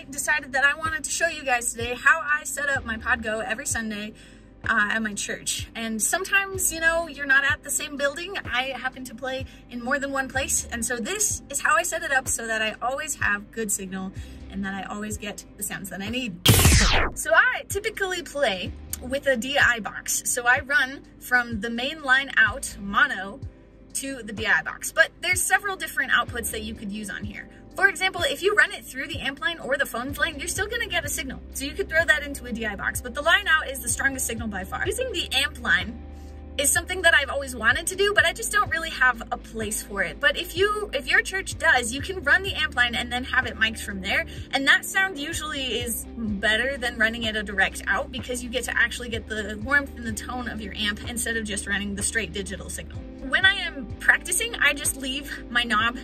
I decided that I wanted to show you guys today how I set up my PODGO every Sunday at my church. And sometimes, you know, you're not at the same building. I happen to play in more than one place. And so this is how I set it up so that I always have good signal and that I always get the sounds that I need. So I typically play with a DI box. So I run from the main line out, mono, to the DI box. But there's several different outputs that you could use on here. For example, if you run it through the amp line or the phone line, you're still gonna get a signal. So you could throw that into a DI box, but the line out is the strongest signal by far. Using the amp line is something that I've always wanted to do, but I just don't really have a place for it. But if your church does, you can run the amp line and then have it mic'd from there. And that sound usually is better than running it a direct out because you get to actually get the warmth and the tone of your amp instead of just running the straight digital signal. When I am practicing, I just leave my knob,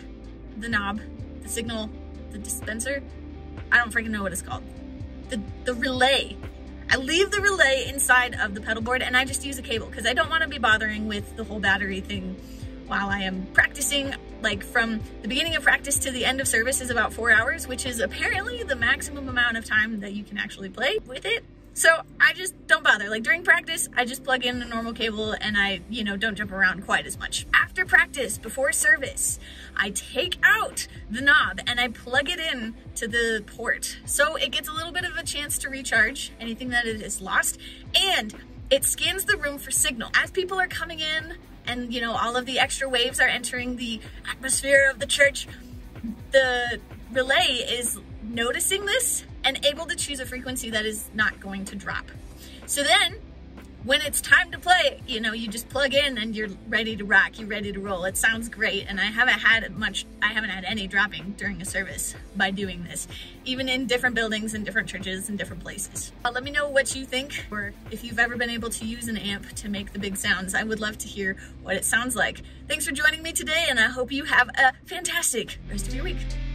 the signal, the dispenser, I don't freaking know what it's called. The relay. I leave the relay inside of the pedal board and I just use a cable because I don't want to be bothering with the whole battery thing while I am practicing. Like from the beginning of practice to the end of service is about 4 hours, which is apparently the maximum amount of time that you can actually play with it. So I just don't bother. Like during practice, I just plug in a normal cable and I, you know, don't jump around quite as much. After practice, before service, I take out the knob and I plug it in to the port. So it gets a little bit of a chance to recharge anything that it has lost, and it scans the room for signal. As people are coming in and, you know, all of the extra waves are entering the atmosphere of the church, the relay is noticing this and able to choose a frequency that is not going to drop. So then when it's time to play, you know, you just plug in and you're ready to rock, you're ready to roll. It sounds great. And I haven't had any dropping during a service by doing this, even in different buildings and different churches and different places. Let me know what you think, or if you've ever been able to use an amp to make the big sounds. I would love to hear what it sounds like. Thanks for joining me today, and I hope you have a fantastic rest of your week.